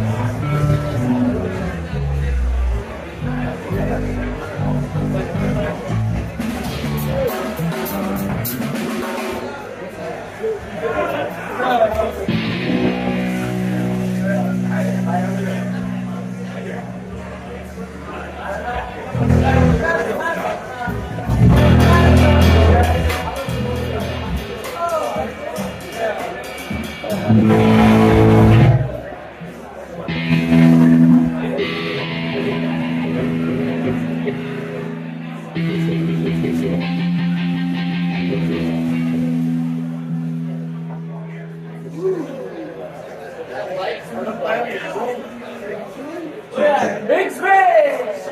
Big space!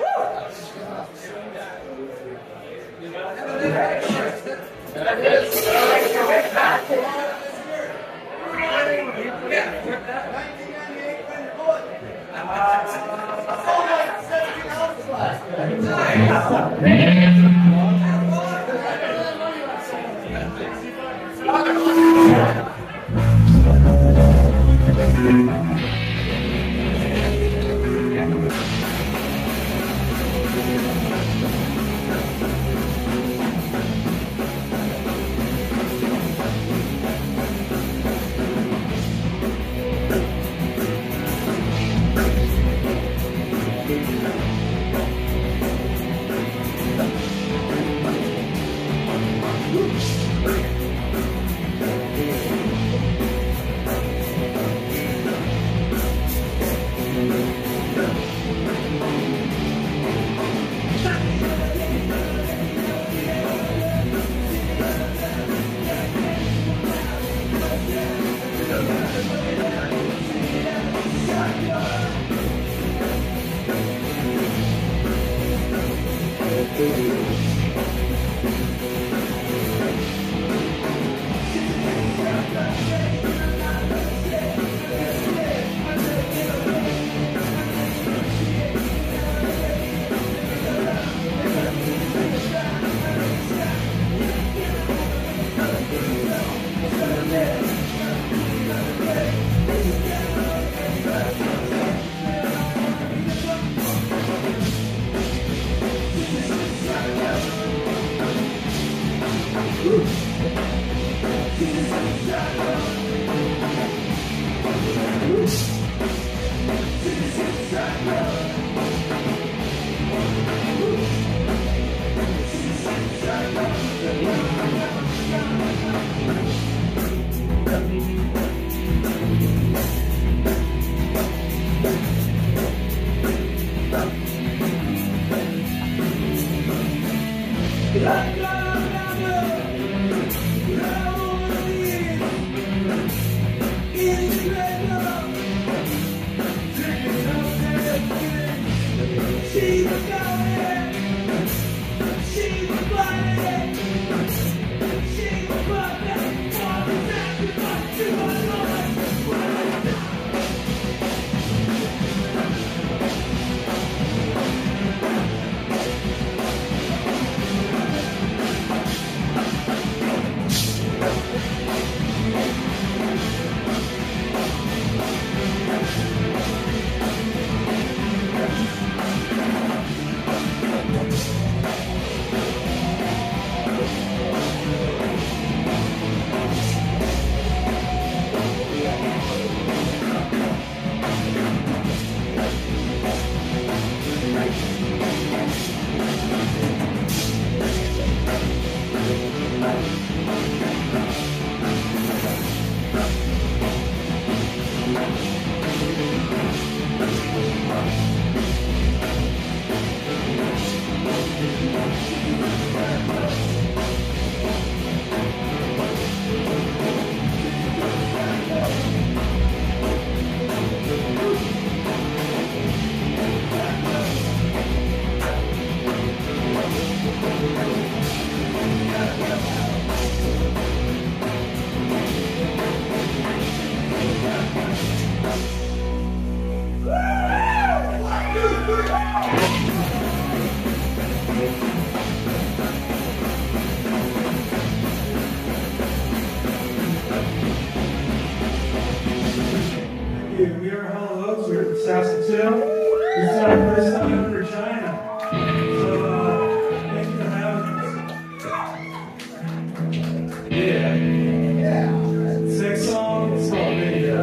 folks. We're in Saskatchewan. This is our first time in Regina. So, thank you for having us. Yeah. Six songs, called Video.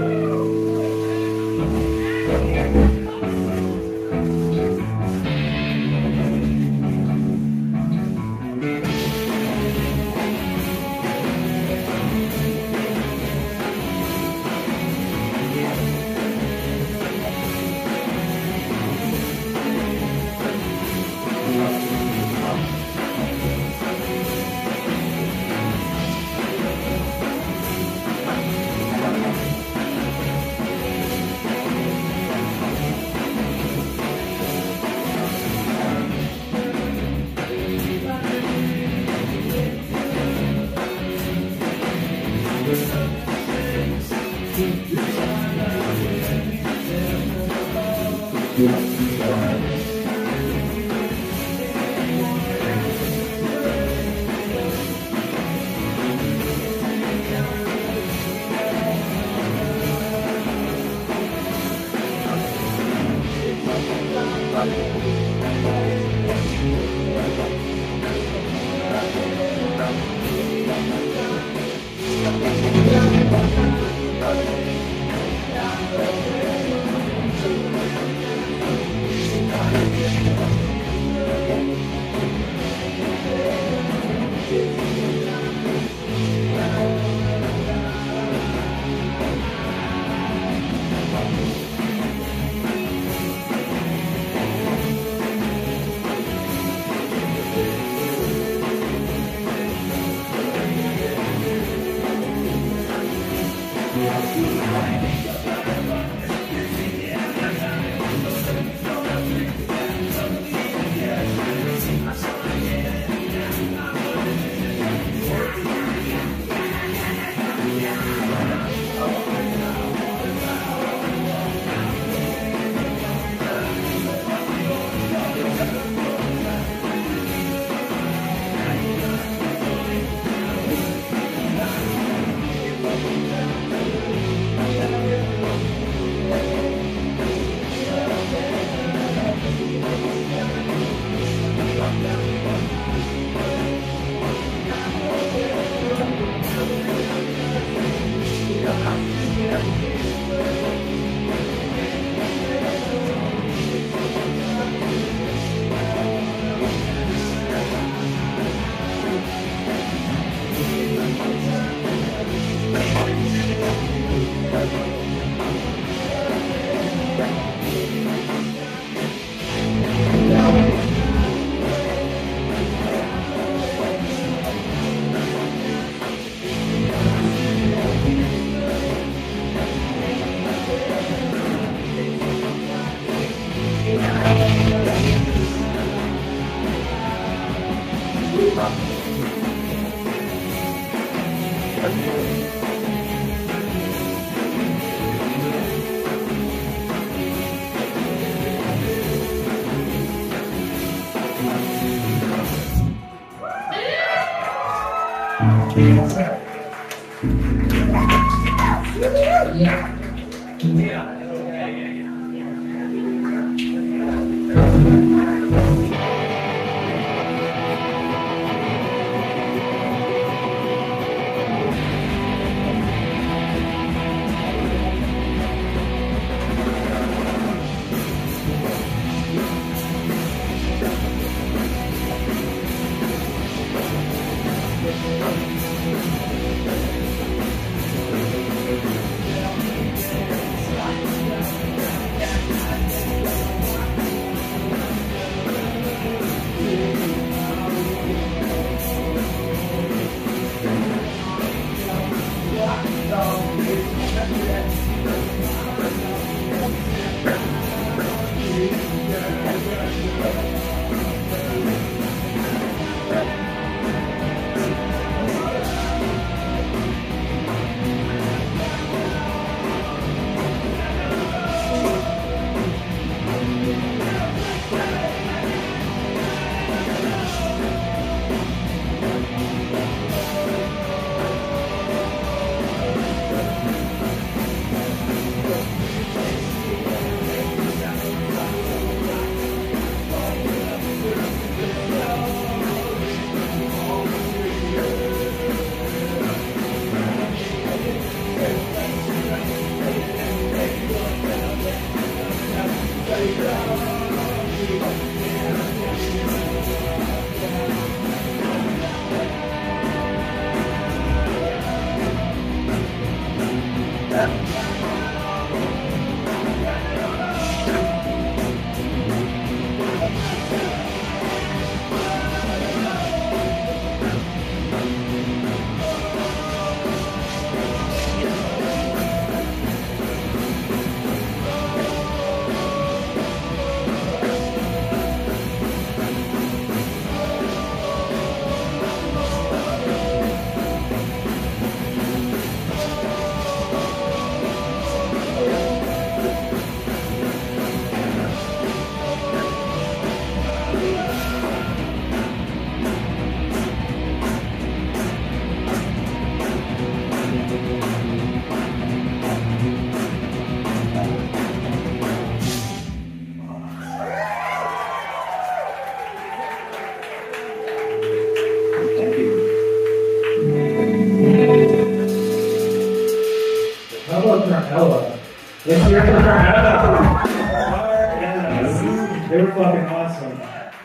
If you're from Ella, they were fucking awesome.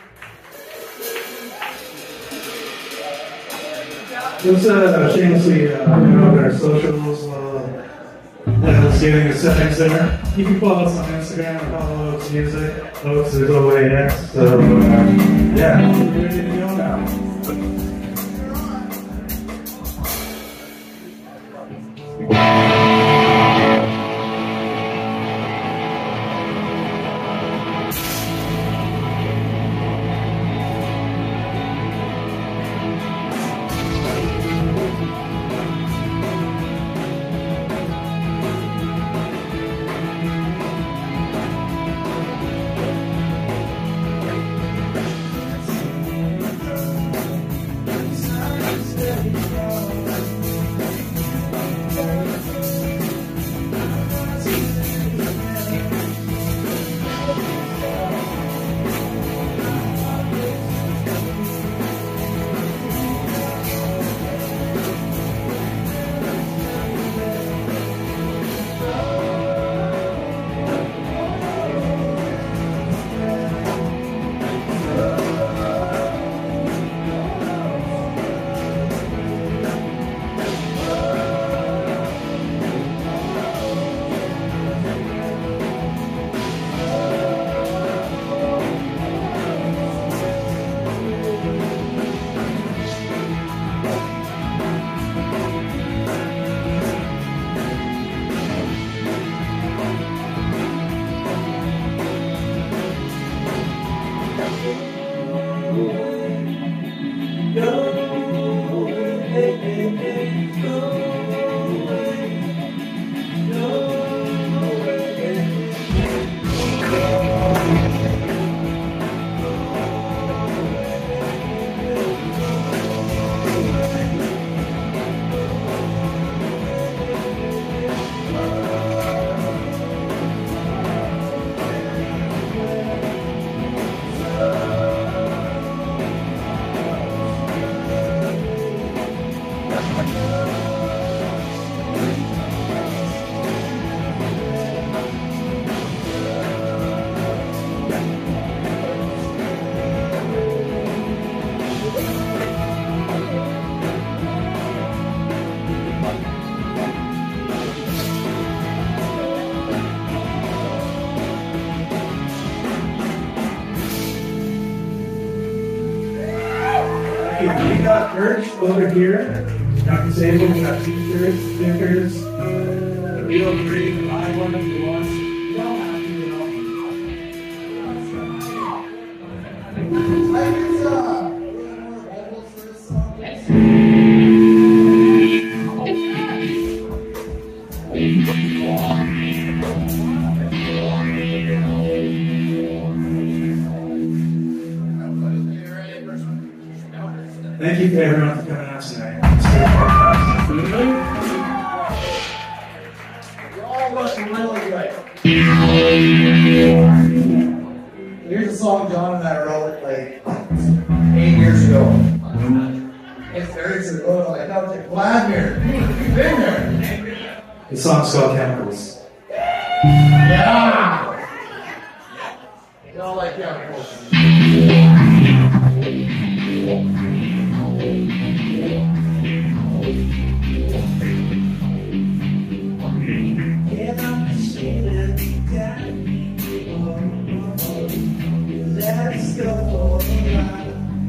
Just shamelessly, their socials, getting the settings there. You can follow us on Instagram and follow Oaks Music. Oaks is OAX. So, yeah, we're ready to go now. We got merch over here. Got disabled, we got t-shirts, stickers, feel free to buy one if you want. You don't have to, you know. Thank you for everyone for coming out tonight. You're all looking really good. Here's a song John and I wrote like 8 years ago. It's very good. Like, I was like, Vladimir, you've been there. The song's called Chemicals. Yeah! You all like chemicals. Let's go around.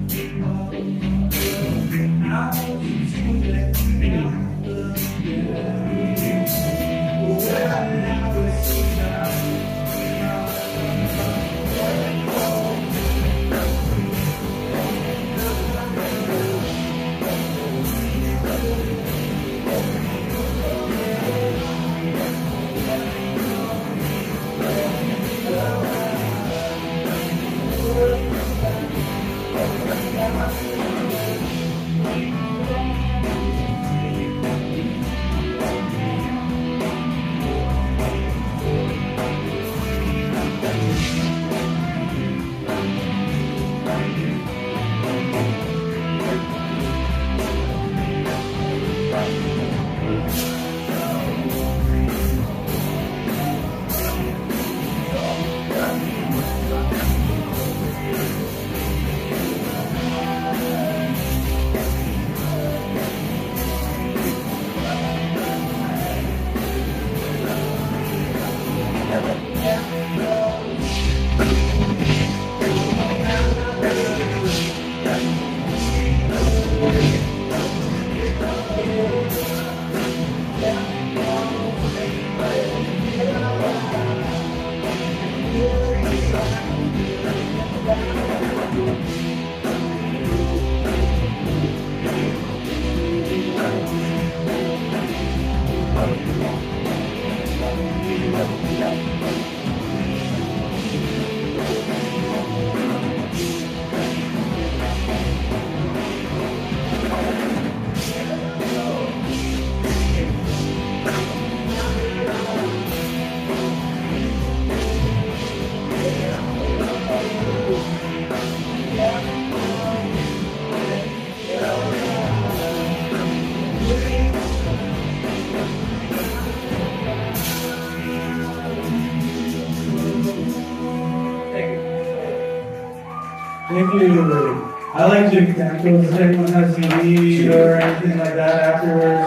Thank you. I like doing tacos. If anyone has any need or anything like that afterwards,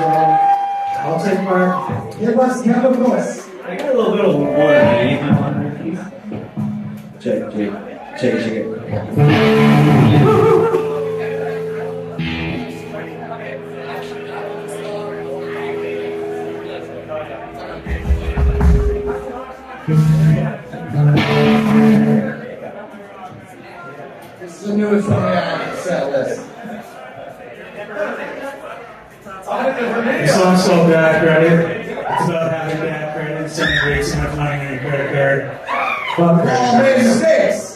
I'll take part. Give us chemicals. I got a little bit of water underneath my water, please. Check it. This is the newest one we have on the set list. The song's called Bad Credit. It's about having bad credit, celebrating not finding any credit card. Fuck credit All made cards. mistakes.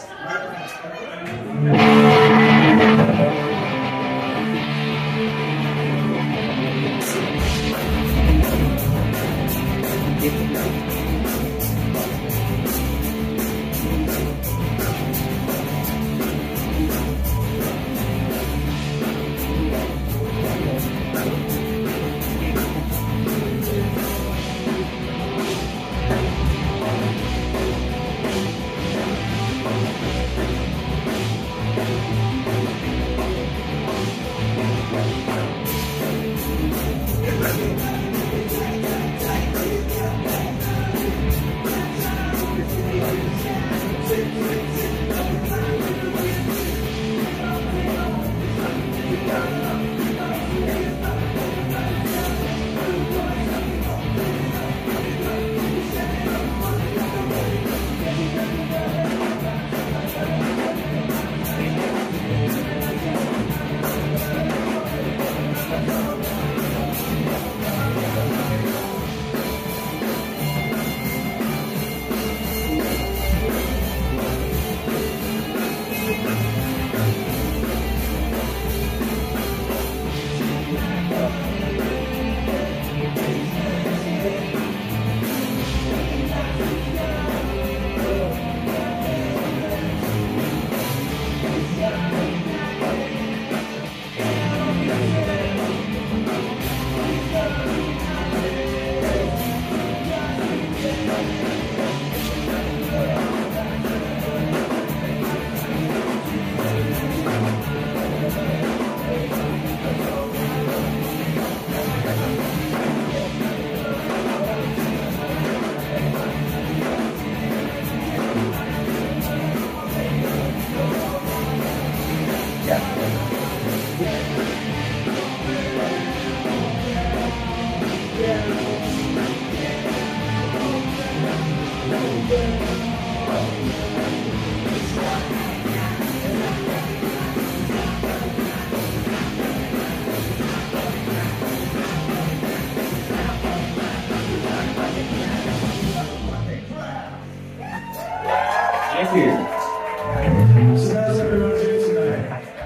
Thank you. So how's everyone doing tonight?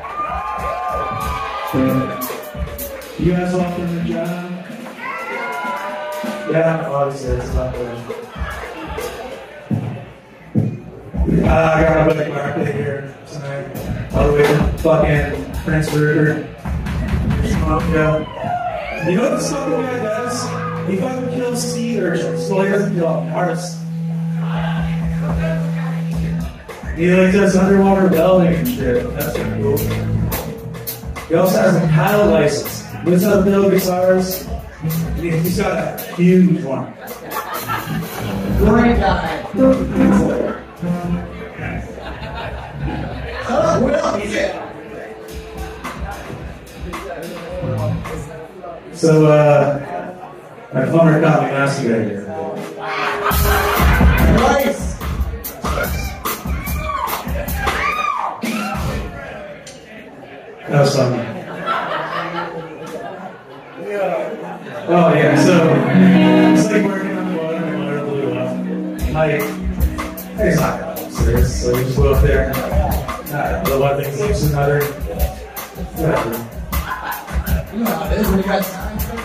You guys all from Regina? Yeah, obviously it's not good. I got a big birthday here tonight. All the way to fucking Prince River. Yeah. You know what this fucking guy does? He fucking kills sea urchins, so he doesn't kill artists. He like does underwater welding and shit. That's pretty cool. He also has a paddle license. Lives out Bill guitars. He's got a huge one. Great guy. Shut up, Will. So, my plumber got me masturbating. Nice. That was fun. Oh yeah, so it's like working on the water and the water blew up. Like, it's not that serious, so we just go up there. The one thing leaves another. Whatever. You know how it is when you got time for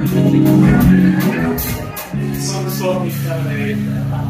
that. Some salty lemonade.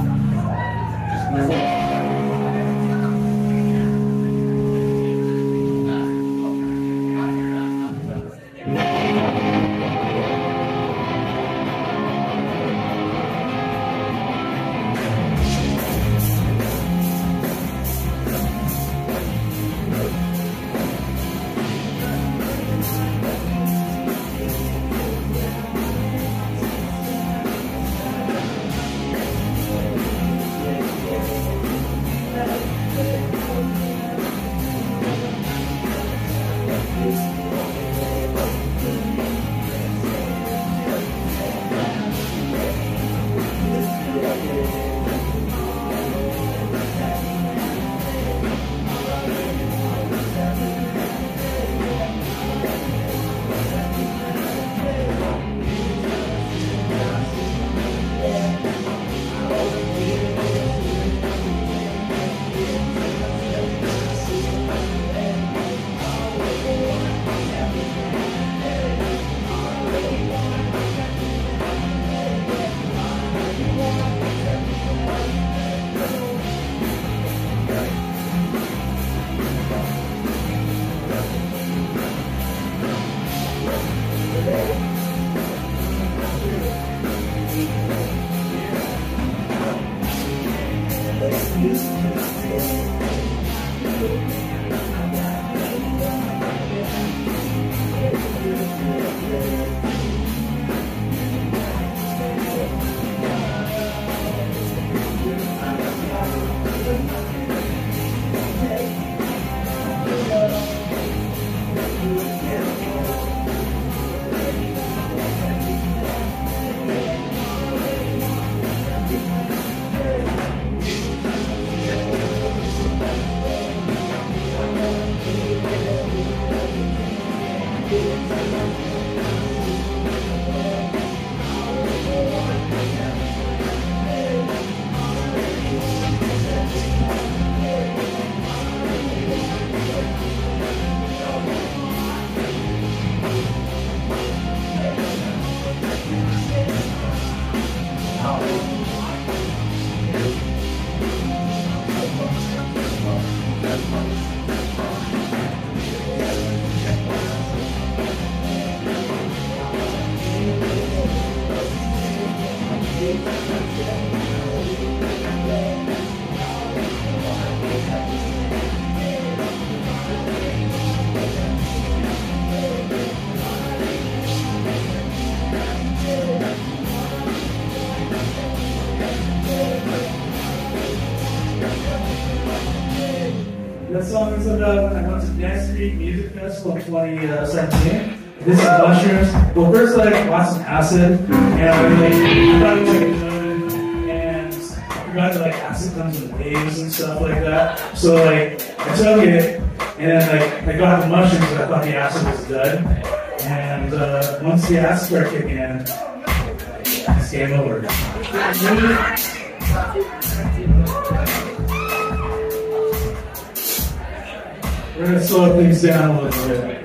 This song is about I went to Dance Street Music Festival in 2017. This is mushrooms. Well, first I got some acid, and I thought it was like good, and I forgot that like acid comes in waves and stuff like that. So like I took it, and then like I got the mushrooms, but I thought the acid was done. And once the acid started kicking in, it's game over. We're gonna slow things down a little bit.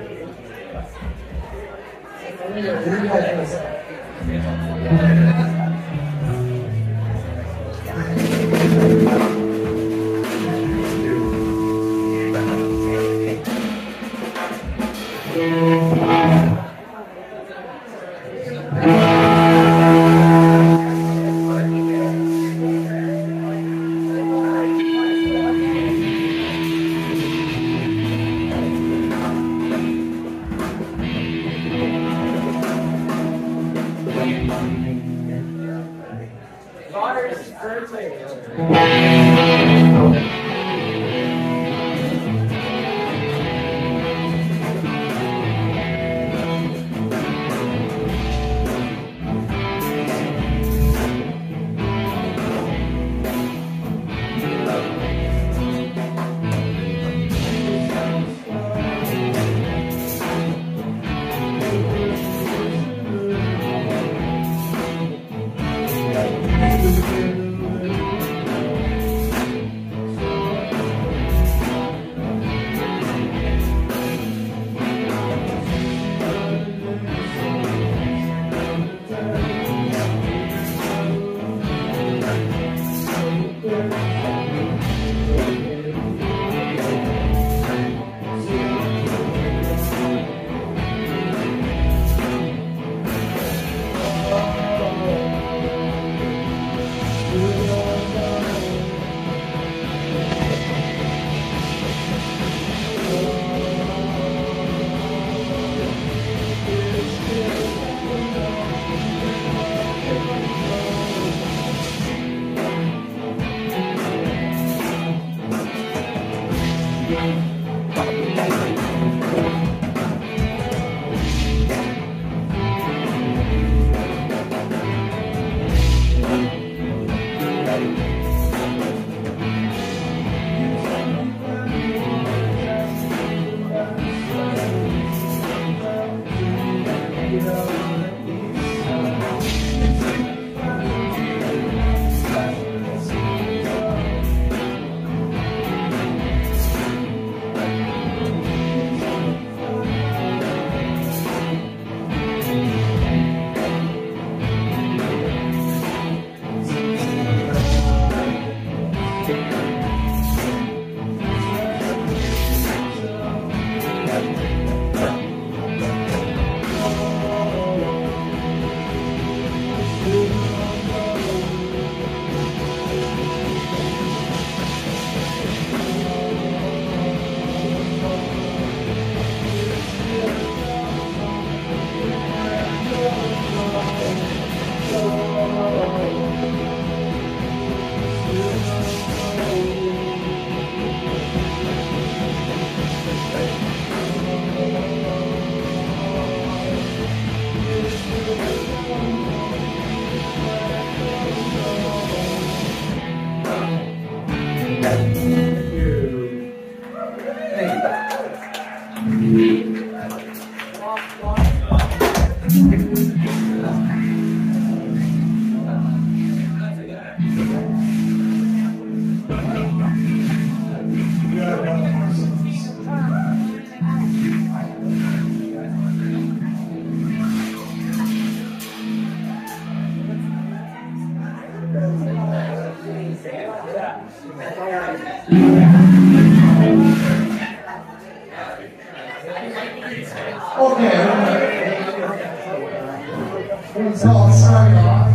So I'm starting off.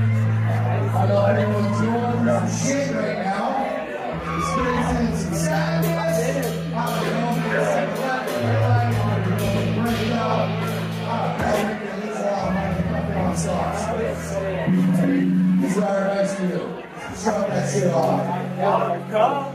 I know everyone's doing some shit right now. Experiencing some sadness. How they know they're break it up. This is our advice to you. Shut that shit off.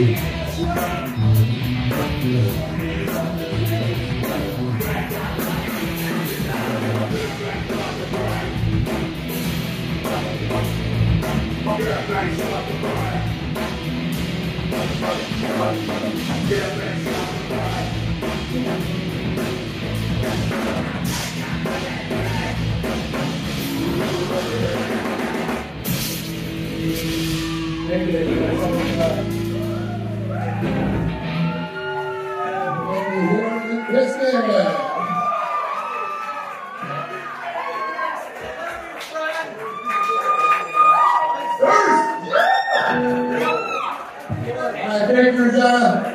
Thank you, Regina.